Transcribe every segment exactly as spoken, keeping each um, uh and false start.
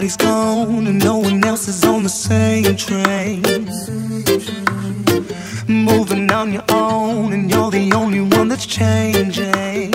everybody's gone and no one else is on the same train. Moving on your own and you're the only one that's changing.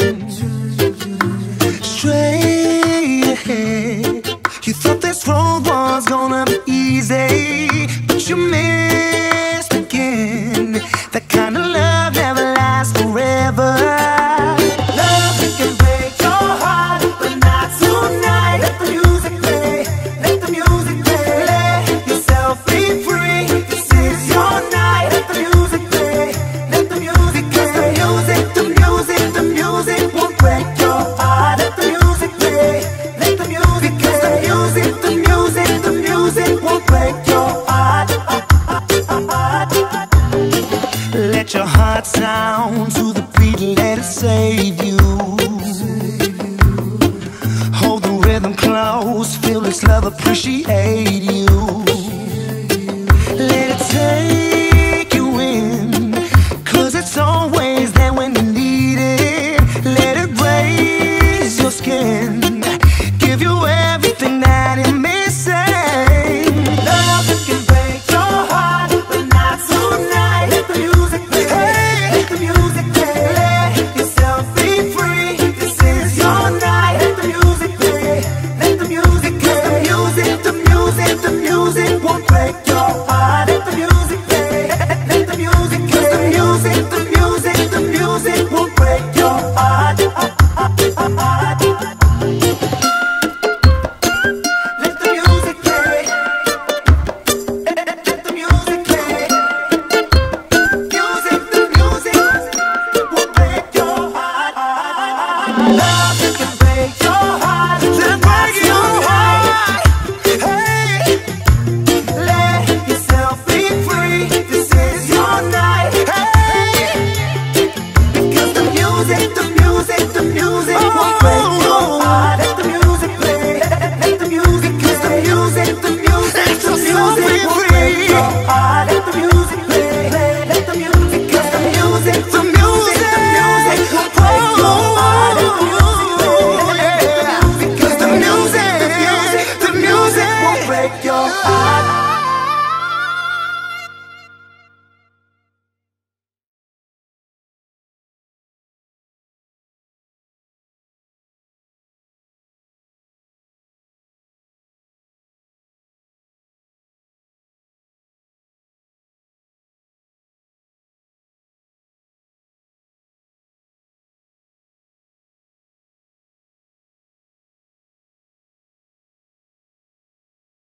Straight ahead, you thought this road was gonna be easy, but you missed again. That kind of love never lasts forever. Love can break your heart, but not tonight. Let the music play, let the music play. Let yourself be free, this is your night. Let the music play, let the music play. Cause the music, the music, the music won't break your heart. Let the music play, let the music play. Cause the music, the music, the music won't break your heart. Let your heart sound to the beat, let it save you. Hold the rhythm close, feel this love, appreciate you. Let it take you in, cause it's always there when you need it. Let it raise your skin, give you everything that it missing. Love can break your heart, but not tonight. Let the music play, hey, let the music play. Let yourself be free, this is your night. Let the music play, let the music play. Cause the music, the music, the music won't break your heart. Let the music play, let the music play. Cause the music, the music, the music won't break your heart. Let the music play, let the music play. Music, the music won't break your heart. Love can break your heart, let break your heart. Hey, let yourself be free, this is your night. Hey, because the music, the music, the music